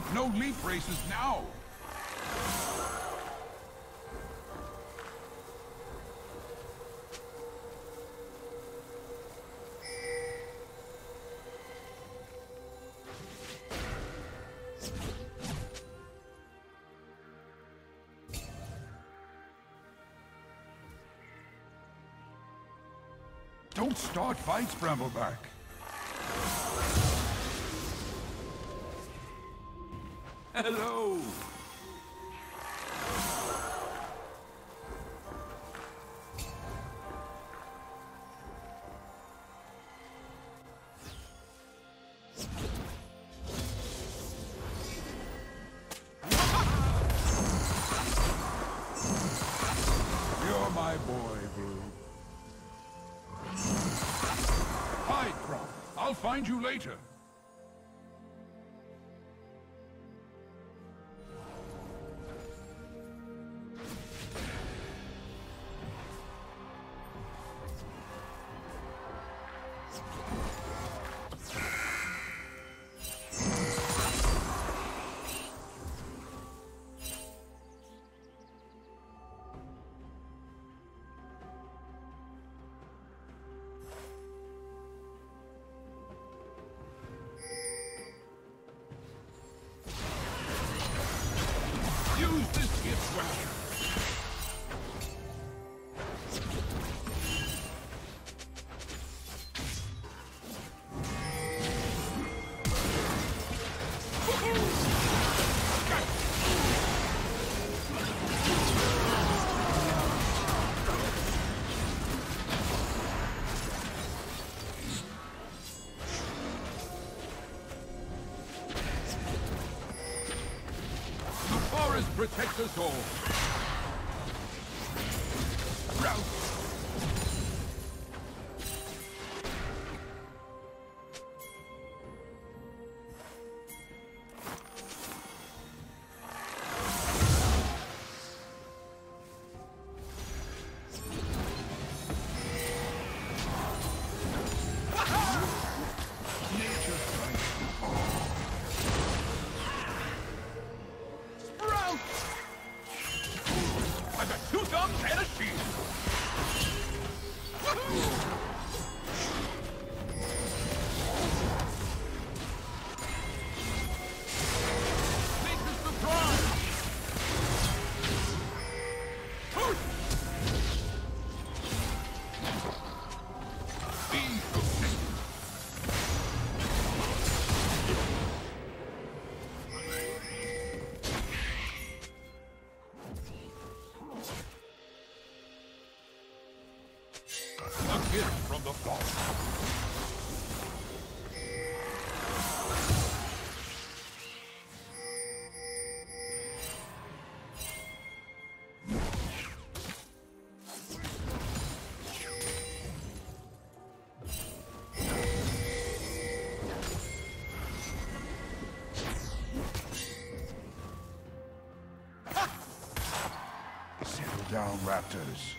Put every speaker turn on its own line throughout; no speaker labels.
off! No leap races now! Don't start fights, Brambleback. Hello! You're my boy, Blue. Hide, Croc. I'll find you later. Use this gift well. Protect us all. Rout. From the fall. Settle down, Raptors.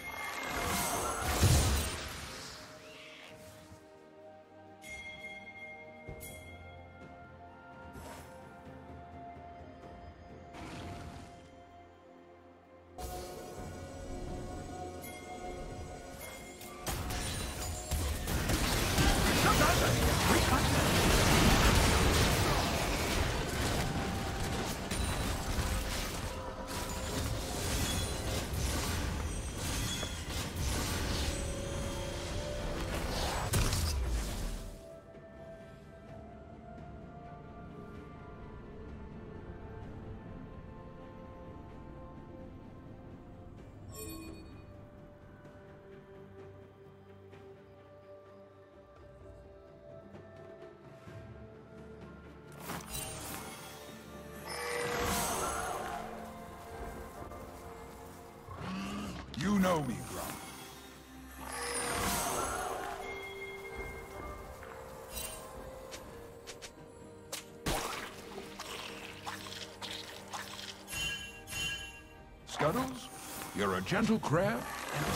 You know me, Grump. Scuttles, you're a gentle crab and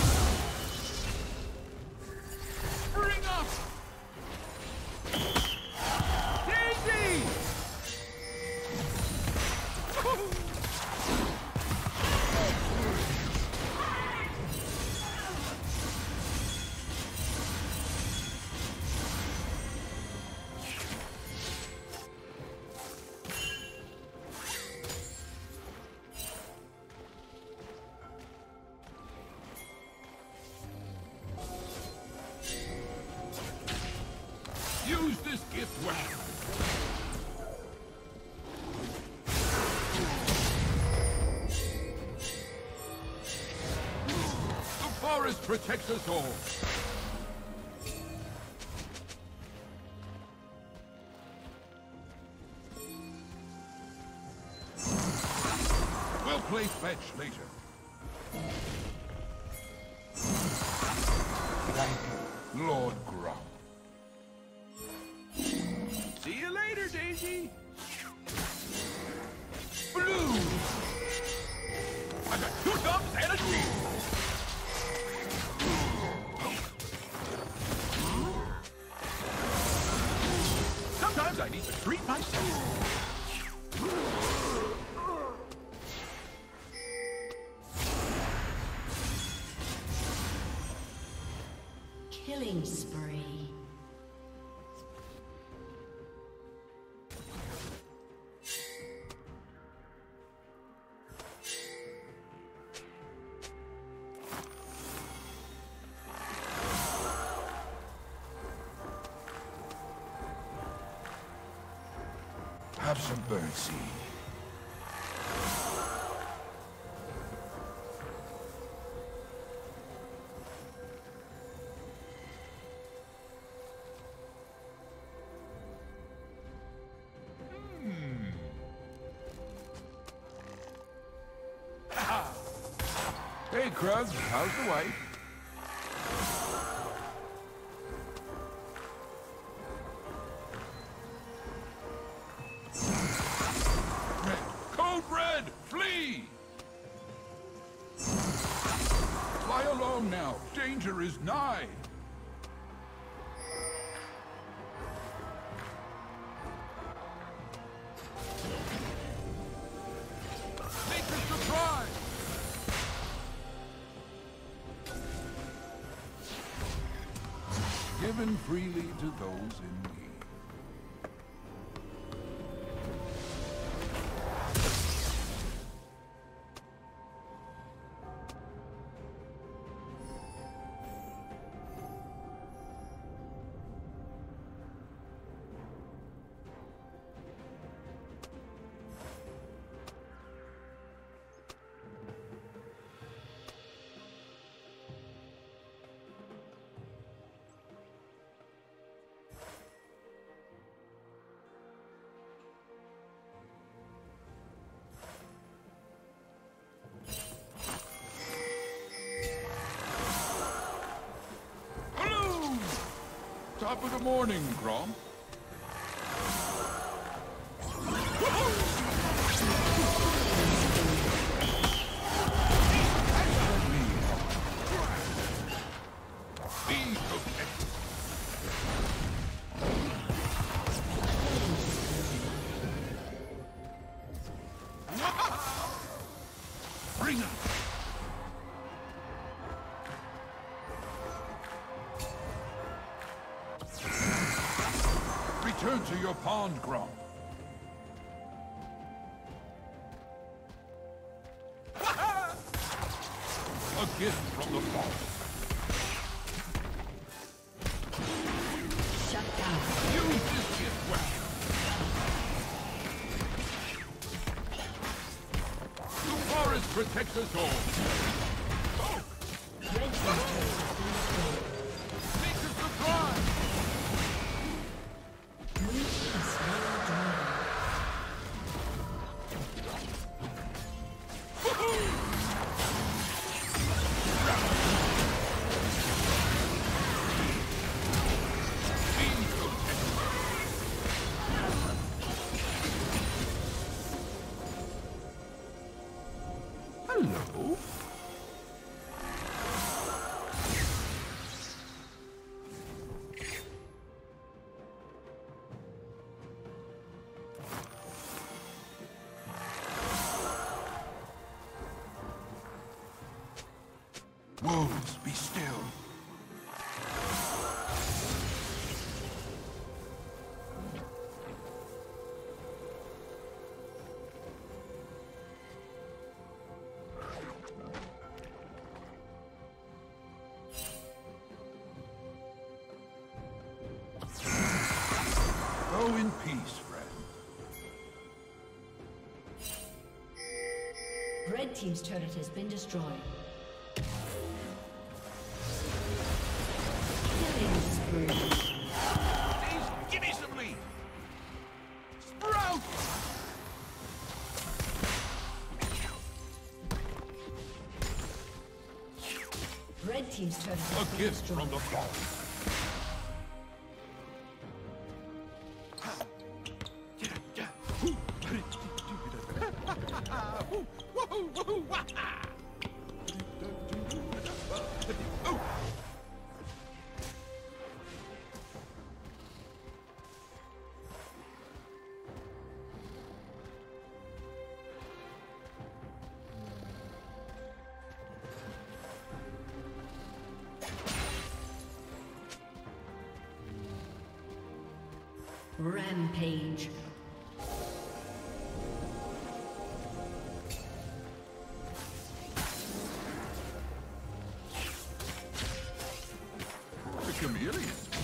spring up! Daisy! forest protects us all. We'll play fetch later. Lord Grom. See you later, Daisy. Blue! I got 2 thumbs and a shield! Sometimes I need to treat myself.
Killing spree.
Have some birdseed. Hey, Krug, how's the wife? Red, code red, flee! Fly along now, danger is nigh. Nature's surprise! Given freely to those in need. Top of the morning, Grom. Bring up. Return to your pond, Grom. A gift from the forest.
Shut down.
Use this gift well. The forest protects us all.
Red team's turret has been destroyed.
Nature's surprise. Hello? Wolves, be still. Go in peace, friend.
Red team's turret has been destroyed. Red team's turret has
A
been
gift
destroyed.
from the fall.
Rampage.
The chameleon.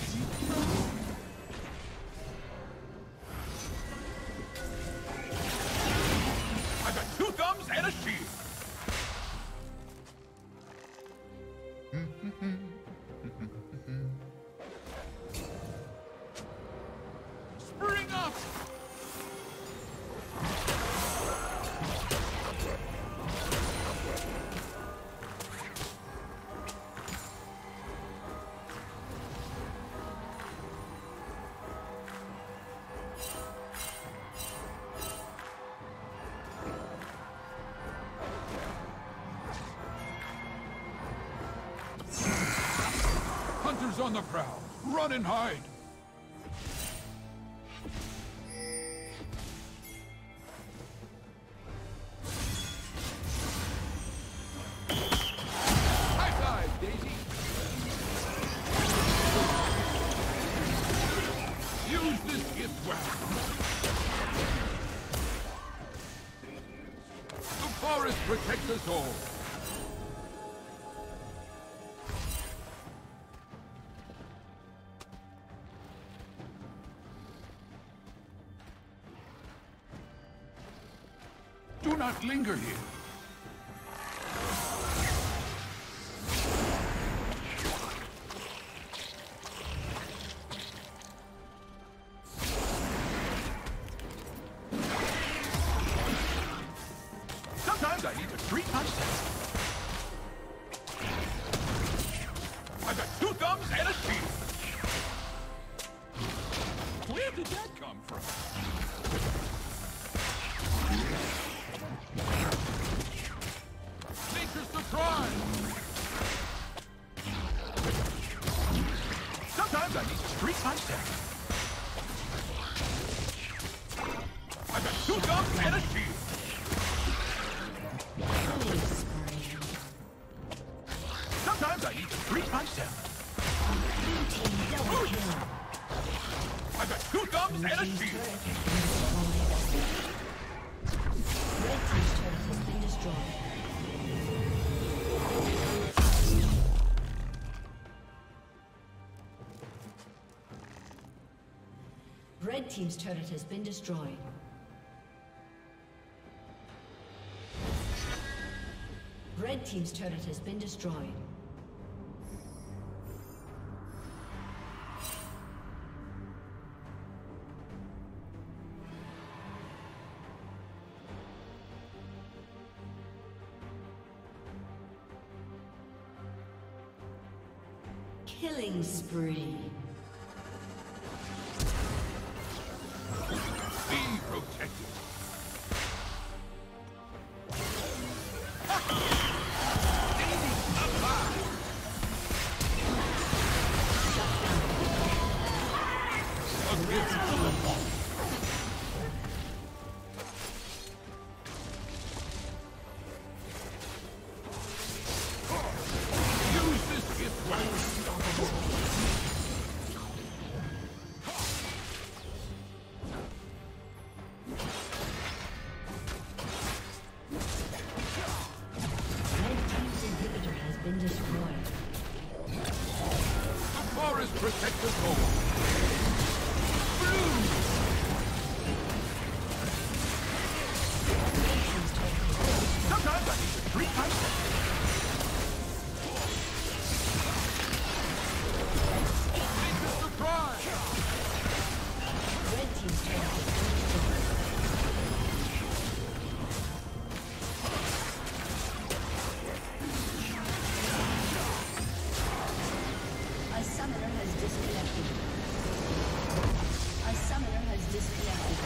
I got 2 thumbs and a shield. Spring up! Hunters on the prowl. Run and hide. High five, Daisy. Use this gift well. The forest protects us all. Do not linger here. Sometimes I need to treat myself. I got 2 thumbs and a shield. Where did that come from? Nature's surprise! Sometimes I need to treat myself. I got 2 thumbs and a shield.
Killing spree.
Sometimes I need to treat myself.
Blue team double kill.
I got 2 thumbs and a
Team's
shield.
turret has been destroyed. Red team's turret has been destroyed. Red team's turret has been destroyed. Red team's turret has been destroyed. Killing spree.
Be protected. A gift from the fall. Use this gift well.
Red team's inhibitor has been destroyed.
The forest protects us all. Blue!
Red team's turret has been destroyed.
Sometimes I need to treat myself. Nature's surprise!
Red team's turret has been destroyed. has disconnected. A summoner has disconnected.